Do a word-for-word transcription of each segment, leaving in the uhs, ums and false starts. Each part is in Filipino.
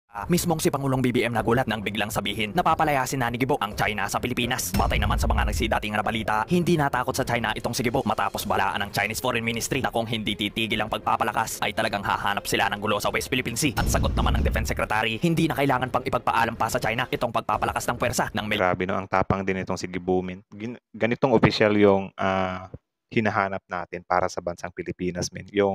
Ah, mismong si Pangulong B B M nagulat nang biglang sabihin na papalayasin na ni Gibo ang China sa Pilipinas. Batay naman sa mga nagsidating na balita, hindi natakot sa China itong si Gibo matapos balaan ng Chinese Foreign Ministry na kung hindi titigil ang pagpapalakas ay talagang hahanap sila ng gulo sa West Philippine Sea. At sagot naman ng Defense Secretary, hindi na kailangan pang ipagpaalam pa sa China itong pagpapalakas ng pwersa ng military. Grabe no, ang tapang din itong si Gibo, min. Gin- ganitong official yung ah, hinahanap natin para sa bansang Pilipinas, min. Yung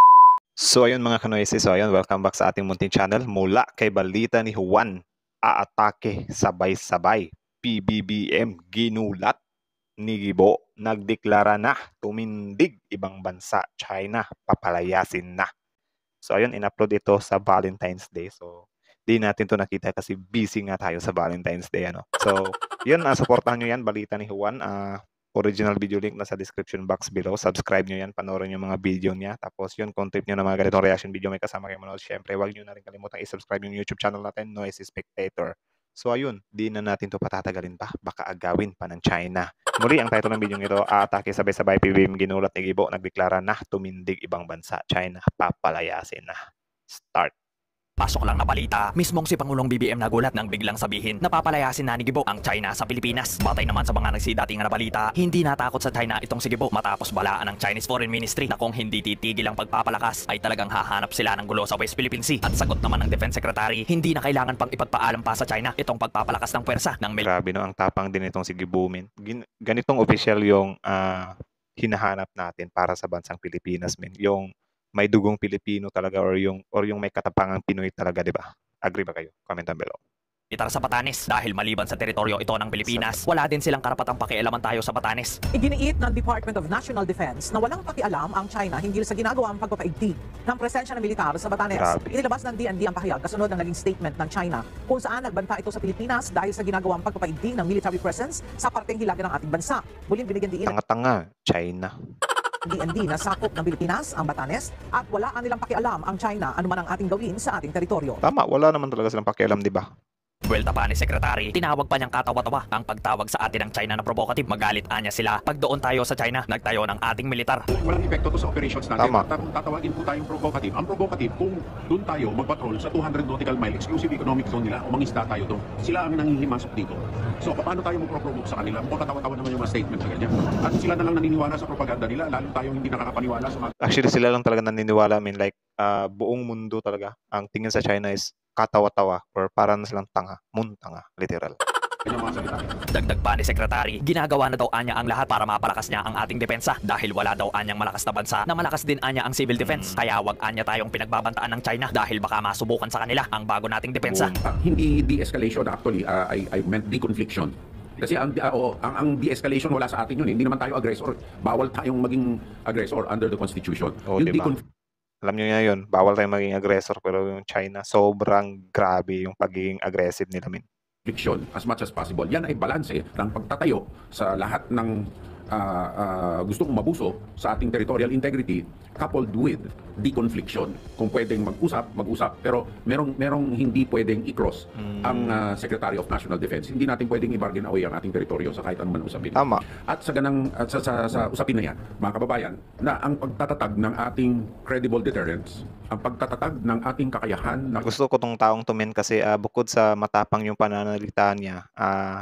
So ayun mga kanoisis, so ayun, welcome back sa ating munting channel. Mula kay balita ni Juan, aatake sabay-sabay. P B B M ginulat ni Gibo, nagdeklara na tumindig ibang bansa, China, papalayasin na. So ayun, in-upload ito sa Valentine's Day. So di natin to nakita kasi busy nga tayo sa Valentine's Day, ano. So yun, uh, supportahan nyo yan, balita ni Juan. Uh, original video link na sa description box below. Subscribe nyo yan, panoorin yung mga video niya. Tapos yun, kung trip nyo na mga ganitong reaction video may kasama kayo manood, syempre huwag nyo na rin kalimutan i-subscribe yung YouTube channel natin, Noisy Spectator. So ayun, di na natin to patatagalin pa, baka agawin pa ng China. Muli, ang title ng video nito, aatake sabay-sabay, P B B M ginulat ni Gibo, nagdeklara na tumindig ibang bansa, China, papalayasin na. Start. Pasok lang na balita, mismong si Pangulong B B M nagulat nang biglang sabihin na papalayasin na ni Gibo ang China sa Pilipinas. Batay naman sa mga nagsidating na balita, hindi natakot sa China itong si Gibo matapos balaan ng Chinese Foreign Ministry na kung hindi titigil ang pagpapalakas ay talagang hahanap sila ng gulo sa West Philippine Sea. At sagot naman ng Defense Secretary, hindi na kailangan pang ipagpaalam pa sa China itong pagpapalakas ng pwersa ng military. Grabe no, ang tapang din itong si Gibo, min. Gin- ganitong official yung ah, hinahanap natin para sa bansang Pilipinas, min. Yung may dugong Pilipino talaga, or yung or yung may katapangang Pinoy talaga, di ba? Agree ba kayo? Comment down below. Sa Batanes dahil maliban sa teritoryo ito ng Pilipinas, wala din silang karapatang pakialaman tayo sa Batanes. Iginiit ng Department of National Defense na walang pakialam ang China hinggil sa ginagawang pagpapaigting ng presensya ng militar sa Batanes. Grabe. Inilabas ng D N D ang pahayag kasunod ng naging statement ng China kung saan nagbanta ito sa Pilipinas dahil sa ginagawang pagpapaigting ng military presence sa parteng hilaga ng ating bansa. Muling binigyan diin Tanga-tanga, China. D N D na sakop ng Pilipinas ang Batanes at wala nilang pakialam ang China anuman ang ating gawin sa ating teritoryo. Tama, wala naman talaga silang pakialam, di ba? Buwelta pa ni Secretary, tinawag pa niyang katawa-tawa ang pagtawag sa atin ng China na provocative. Magalit anya sila pag doon tayo sa China, nagtayo ng ating militar. Walang epekto to sa operations natin. Tama. Kung tatawagin po tayong provocative, ang provocative kung doon tayo magpatrol sa two hundred nautical mile exclusive economic zone nila o mangisda tayo doon, sila ang nanghihimasok dito. So paano tayo magpro-provoke sa kanila? Mukhang katawa-tawa naman yung mga statement na ganyan. At sila na lang naniniwala sa propaganda nila, lalo tayong hindi nakakapaniwala sa mga... Actually, sila lang talaga naniniwala. I mean, like, uh, buong mundo talaga, ang tingin sa China is katawa-tawa or para na silang tanga, muntanga, literal. kanyang mga salita. Dagdag pa ni Secretary, ginagawa na daw anya ang lahat para mapalakas niya ang ating depensa dahil wala daw anyang malakas na bansa na malakas din anya ang civil defense. Kaya wag anya tayong pinagbabantaan ng China dahil baka masubukan sa kanila ang bago nating depensa. Uh, hindi de-escalation actually, uh, I, I meant deconfliction. Kasi ang, uh, oh, ang, ang de-escalation wala sa atin yun. Hindi naman tayo aggressor. Bawal tayong maging aggressor under the Constitution. Oh, yung diba? Alam nyo nga yun, bawal tayong maging aggressor, pero yung China, sobrang grabe yung pagiging aggressive nila, min. Deconfliction as much as possible. Yan ay balanse ng pagtatayo sa lahat ng uh, uh, gustong mabuso sa ating territorial integrity coupled with deconfliction. Kung pwedeng mag-usap, mag-usap. Pero merong, merong hindi pwedeng i-cross mm. ang uh, Secretary of National Defense. Hindi natin pwedeng i-bargain away ang ating teritoryo sa kahit anuman usapin. Tama. At sa, ganang, at sa, sa, sa usapin na yan, mga kababayan, na ang pagtatatag ng ating credible deterrence, ang pagtatatag ng ating kakayahan na... Gusto ko tong taong tumin kasi uh, bukod sa matapang yung pananalita niya, uh,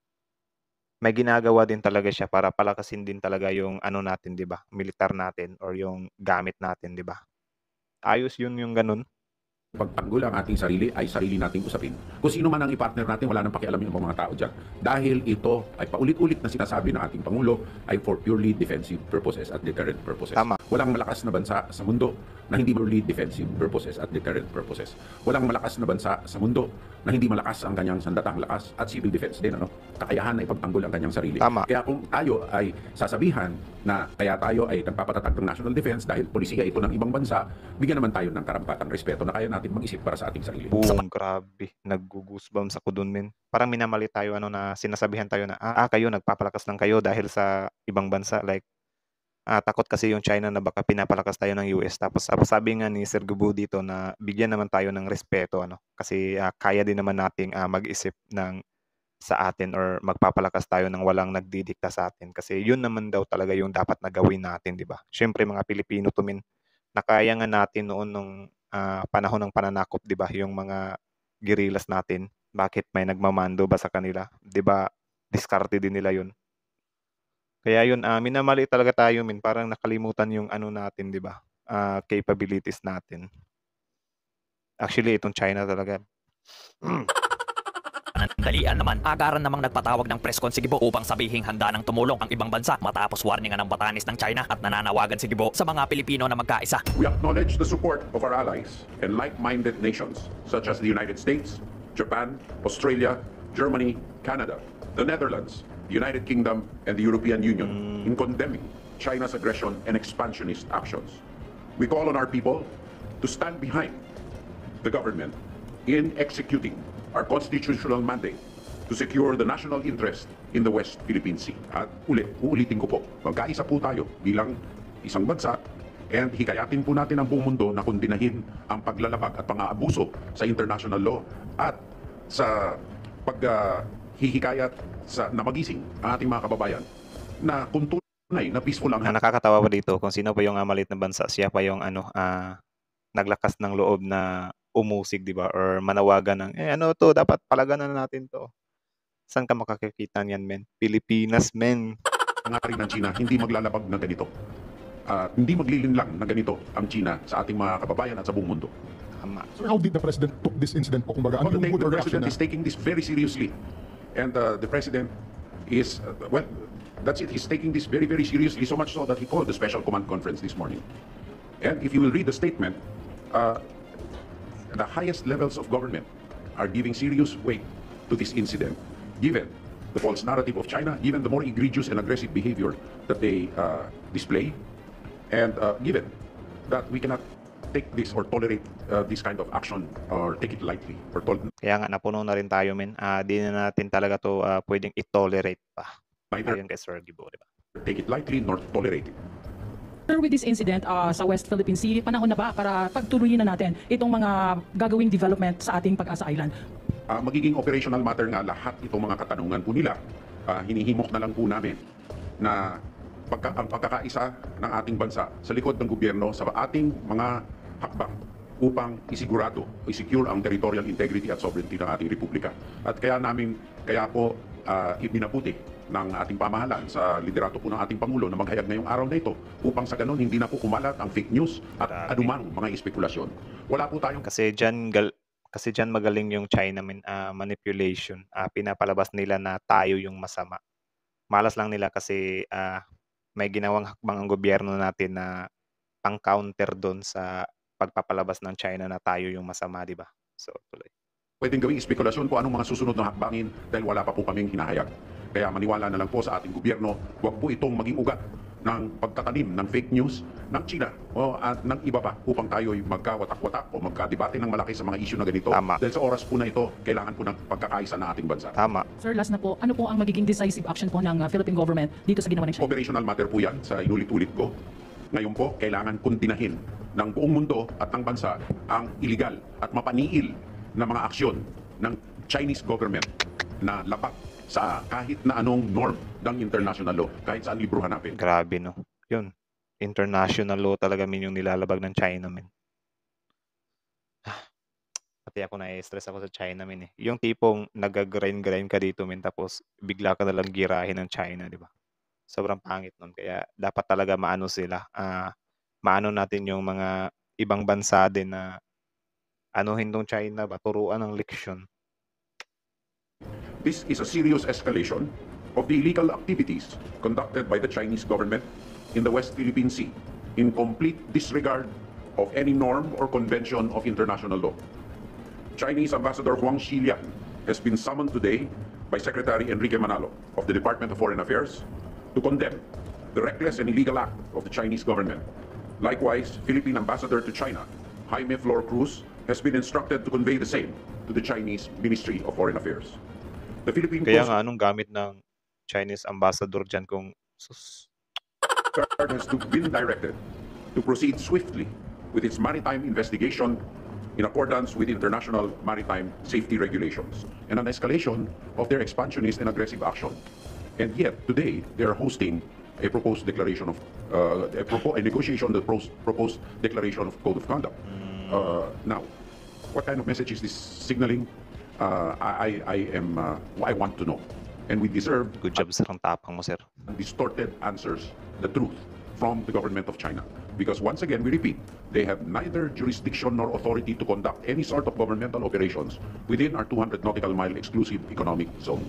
may ginagawa din talaga siya para palakasin din talaga yung ano natin, 'di ba? Militar natin or yung gamit natin, 'di ba? Ayos yun yung ganun. Pagtanggol ang ating sarili ay sarili nating usapin. Kung sino man ang i-partner natin, wala nang pakialam yung mga tao dyan. Dahil ito ay paulit-ulit na sinasabi ng ating Pangulo ay for purely defensive purposes at deterrent purposes. Tama. Walang malakas na bansa sa mundo na hindi purely defensive purposes at deterrent purposes. Walang malakas na bansa sa mundo na hindi malakas ang kanyang sandatang lakas at civil defense din. Ano? Kakayahan na ipagtanggol ang kanyang sarili. Tama. Kaya kung tayo ay sasabihan na kaya tayo ay nagpapatatag ng national defense dahil polisiya ito ng ibang bansa, bigyan naman tayo ng karampatang respeto na kaya natin mag-isip para sa ating sarili. Boom, grabe. Nag-goosebumps ako dun, min. Parang minamali tayo, ano, na sinasabihan tayo na, ah, ah kayo, nagpapalakas lang kayo dahil sa ibang bansa. Like, ah, takot kasi yung China na baka pinapalakas tayo ng U S. Tapos sabi nga ni Sir Gubu dito na bigyan naman tayo ng respeto, ano. Kasi ah, kaya din naman nating ah, mag-isip ng sa atin or magpapalakas tayo ng walang nagdidikta sa atin. Kasi yun naman daw talaga yung dapat na gawin natin, di ba? Siyempre, mga Pilipino tumin, nakaya nga natin noon nung uh, panahon ng pananakop, di ba? Yung mga guerrillas natin. Bakit may nagmamando ba sa kanila? 'Di ba? Diskarte din nila 'yun. Kaya 'yun, ah, minamaliit talaga tayo min, parang nakalimutan yung ano natin, 'di ba? Ah, capabilities natin. Actually, itong China talaga. Dalian naman, agaran namang nagpatawag ng press con si Gibo upang sabihing handa ng tumulong ang ibang bansa matapos warningan ng batanis ng China at nananawagan si Gibo sa mga Pilipino na magkaisa. We acknowledge the support of our allies and like-minded nations such as the United States, Japan, Australia, Germany, Canada, the Netherlands, the United Kingdom, and the European Union in condemning China's aggression and expansionist actions. We call on our people to stand behind the government in executing our constitutional mandate to secure the national interest in the West Philippine Sea. At ulit, uulitin ko po, magkaisa po tayo bilang isang bansa and hikayatin po natin ang buong mundo na kundinahin ang paglalabag at pang-aabuso sa international law at sa paghihikayat sa na magising ang ating mga kababayan na kung tunay na peaceful lang. Ang nakakatawa pa dito kung sino pa yung uh, maliit na bansa, siya pa yung ano ah, naglakas ng loob na umusig, 'di ba? Or manawagan ng eh ano to, dapat palaganan natin to. Saan ka makakakita niyan, men? Pilipinas, men. Ang ari ng China hindi maglalabag ng ganito. At hindi maglilinlang na ganito ang China sa ating mga kababayan at sa buong mundo. Tama. Sir, how did the president took this incident po? Kumbaga, ano Well, the, yung the good reaction president na? is taking this very seriously. And uh, the president is, uh, well, that's it. He's taking this very, very seriously, so much so that he called the special command conference this morning. And if you will read the statement, uh, the highest levels of government are giving serious weight to this incident, given the false narrative of China, given the more egregious and aggressive behavior that they uh, display, and uh, given that we cannot take this or tolerate uh, this kind of action or take it lightly or tol- Kaya nga napuno na rin tayo, men. Ah, di na natin talaga to ah, pwedeng i-tolerate pa. neither Ayun kay Sir Gibo, 'di ba? take it lightly nor tolerate it. Sir, with this incident uh, sa West Philippine Sea, panahon na ba para pagtuloyin na natin itong mga gagawing development sa ating Pag-asa Island? Uh, magiging operational matter nga lahat itong mga katanungan po nila. Uh, hinihimok na lang po namin na pagka, ang pagkakaisa ng ating bansa sa likod ng gobyerno sa ating mga hakbang upang isigurado o isecure ang territorial integrity at sovereignty ng ating republika. At kaya namin, kaya po uh, ibinabuti ng ating pamahalaan sa liderato po ng ating Pangulo na maghayag ngayong araw na ito upang sa ganun hindi na po kumalat ang fake news at Grabe. anumang mga espekulasyon. Wala po tayong Kasi diyan gal kasi diyan magaling yung China, men. Ah, manipulation. Ah, pinapalabas nila na tayo yung masama. Malas lang nila kasi ah, may ginawang hakbang ang gobyerno natin na pang-counter doon sa pagpapalabas ng China na tayo yung masama, di ba? So, tuloy. pwedeng gawing espekulasyon kung anong mga susunod na hakbangin dahil wala pa po kaming hinahayag. Kaya maniwala na lang po sa ating gobyerno, huwag po itong maging ugat ng pagtatanim ng fake news ng China o at ng iba pa upang tayo ay magkawatak-watak o magkadebate ng malaki sa mga issue na ganito. Tama. Dahil sa oras po na ito, kailangan po ng pagkakaisa ng ating bansa. Tama. Sir, last na po, ano po ang magiging decisive action po ng uh, Philippine government dito sa ginawa ng China? Operational matter po yan sa inulit-ulit ko. Ngayon po, kailangan kuntinahin ng buong mundo at ng bansa ang iligal at mapaniil na mga aksyon ng Chinese government na lapat sa kahit na anong norm ng international law, kahit saan libro hanapin. Grabe, no? Yun. International law talaga min yung nilalabag ng China, min. Pati ako na-stress ako sa China, min eh. Yung tipong nag-grind-grind ka dito, min, tapos bigla ka nalang girahin ng China, di ba? Sobrang pangit nun. Kaya dapat talaga maano sila. Ah, maano natin yung mga ibang bansa din na anuhin tong China ba? Turuan ng leksyon. This is a serious escalation of the illegal activities conducted by the Chinese government in the West Philippine Sea in complete disregard of any norm or convention of international law. Chinese Ambassador Huang Xiliang has been summoned today by Secretary Enrique Manalo of the Department of Foreign Affairs to condemn the reckless and illegal act of the Chinese government. Likewise, Philippine Ambassador to China, Jaime Flor Cruz, has been instructed to convey the same to the Chinese Ministry of Foreign Affairs. The Philippine Kaya Coast nga, anong gamit ng Chinese ambassador dyan kung sus... Guard has to been directed to proceed swiftly with its maritime investigation in accordance with international maritime safety regulations and an escalation of their expansionist and aggressive action. And yet, today, they are hosting a proposed declaration of, uh, a, propo- a negotiation, the pros- proposed declaration of code of conduct. Uh, now, What kind of message is this signaling? Uh, I, I, I am, uh, I want to know. And we deserve Good job, sir. Ang tapang mo, sir. distorted answers, the truth from the government of China. Because once again, we repeat, they have neither jurisdiction nor authority to conduct any sort of governmental operations within our two hundred nautical mile exclusive economic zone.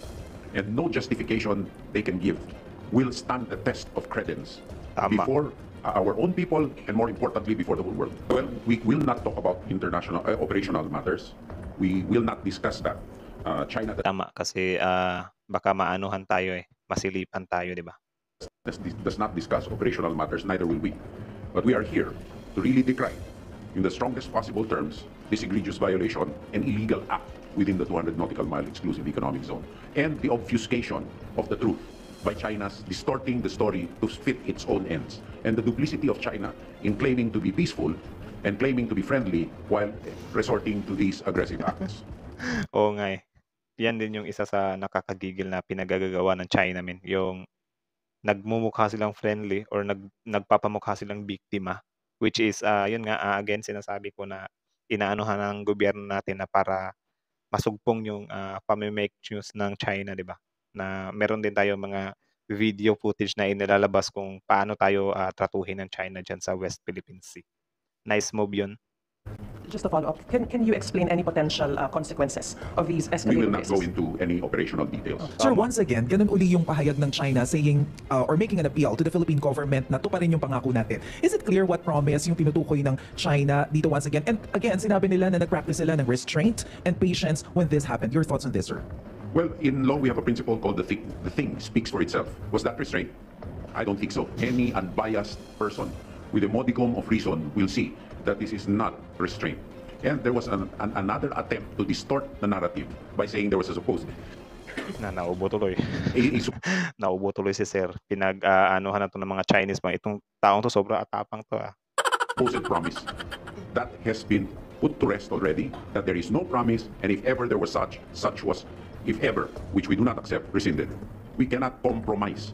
And no justification they can give will stand the test of credence Tama. before our own people and more importantly before the whole world. Well, we will not talk about international uh, operational matters. We will not discuss that. Uh, China Tama, kasi ah, baka maanuhan tayo eh. Masilipan tayo, di ba? does, does not discuss operational matters, neither will we. But we are here to really decry, in the strongest possible terms, this egregious violation and illegal act within the two hundred nautical mile exclusive economic zone, and the obfuscation of the truth by China's distorting the story to fit its own ends, and the duplicity of China in claiming to be peaceful and claiming to be friendly while resorting to these aggressive acts. Oo nga eh. Yan din yung isa sa nakakagigil na pinagagagawa ng China, men. Yung nagmumukha silang friendly or nag, nagpapamukha silang biktima. Which is, ah, yun nga, ah, again, sinasabi ko na inaanuhan ng gobyerno natin na para masugpong yung uh, pamimake news ng China, di ba? Na meron din tayo mga video footage na inilalabas kung paano tayo uh, tratuhin ng China dyan sa West Philippine Sea. Nice move yun. Just a follow-up, can, can you explain any potential uh, consequences of these We will escalating not go cases? into any operational details. Sir, once again, ganun uli yung pahayag ng China saying uh, or making an appeal to the Philippine government na tuparin yung pangako natin. Is it clear what promise yung tinutukoy ng China dito once again? And again, sinabi nila na nag-practice sila ng restraint and patience when this happened. Your thoughts on this, sir? Well, in law, we have a principle called the thing, the thing speaks for itself. Was that restraint? I don't think so. Any unbiased person with a modicum of reason will see that this is not restraint. And there was an, an, another attempt to distort the narrative by saying there was a supposed Na naubo tuloy. a, a sup- Naubo tuloy si Sir. Pinag-aanuhan na to ng mga Chinese pa. Itong taong to sobra atapang to ah. supposed promise. That has been put to rest already, that there is no promise, and if ever there was such, such was, if ever, which we do not accept, rescinded. We cannot compromise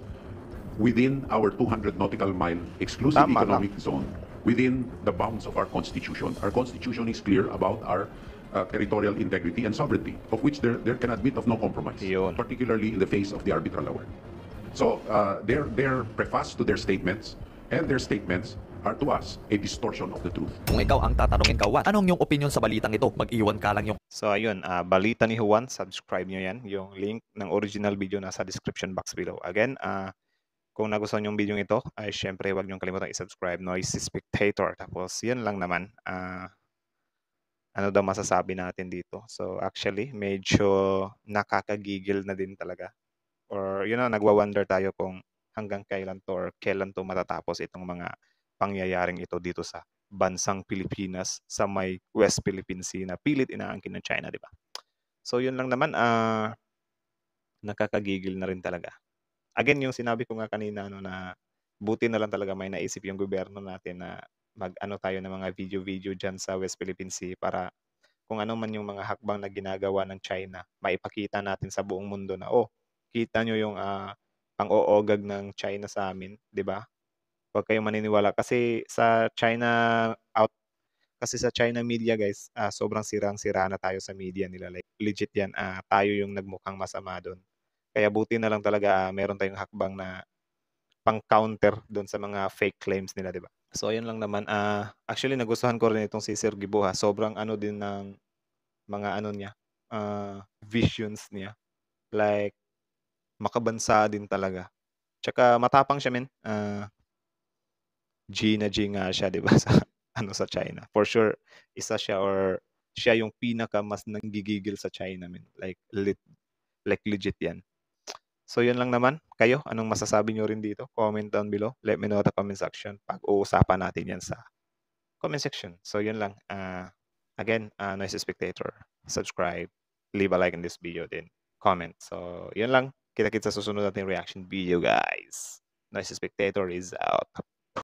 within our two hundred nautical mile exclusive Tama lang. economic zone, within the bounds of our constitution. Our constitution is clear about our uh, territorial integrity and sovereignty, of which there, there can admit of no compromise, Yun. particularly in the face of the arbitral award. So uh, their, their preface to their statements, and their statements are to us a distortion of the truth. Kung ikaw ang tatanungin, Kawan, anong yung opinion sa balitang ito? Mag-iwan ka lang yung So ayun, ah, balita ni Juan, subscribe nyo yan. Yung link ng original video nasa description box below. Again, ah, kung nagustuhan yung video ito, ay syempre huwag niyong kalimutan i-subscribe, Noisy Spectator. Tapos yun lang naman. ah, ano daw masasabi natin dito? So actually, medyo nakakagigil na din talaga. Or yun know, nagwa-wonder tayo kung hanggang kailan to or kailan to matatapos itong mga pangyayaring ito dito sa bansang Pilipinas sa may West Philippine Sea na pilit inaangkin ng China, di ba? So yun lang naman, ah nakakagigil na rin talaga. Again, yung sinabi ko nga kanina no, na buti na lang talaga may naisip yung gobyerno natin na mag-ano tayo ng mga video-video dyan sa West Philippine Sea para kung ano man yung mga hakbang na ginagawa ng China, maipakita natin sa buong mundo na, oh, kita nyo yung uh, pang-oogag ng China sa amin, di ba? Huwag kayong maniniwala. Kasi sa China out kasi sa China media, guys, uh, sobrang sirang-sira na tayo sa media nila. Like, legit yan, uh, tayo yung nagmukhang masama doon. Kaya buti na lang talaga uh, meron tayong hakbang na pang-counter doon sa mga fake claims nila, di ba? So, ayun lang naman. Uh, actually, nagustuhan ko rin itong si Sir Gibo, ha. Sobrang ano din ng mga ano niya, uh, visions niya. Like, makabansa din talaga. Tsaka matapang siya, men. Uh, G na G nga siya, di ba? Sa, ano, sa China. For sure, isa siya or siya yung pinaka mas nanggigigil sa China, men. Like, lit, like legit yan. So, yun lang naman. Kayo, anong masasabi nyo rin dito? Comment down below. Let me know at the comment section. Pag-uusapan natin yan sa comment section. So, yun lang. Uh, again, uh, Noisy Spectator. Subscribe. Leave a like in this video. Then, comment. So, yun lang. Kita-kits sa susunod natin reaction video, guys. Noisy Spectator is out.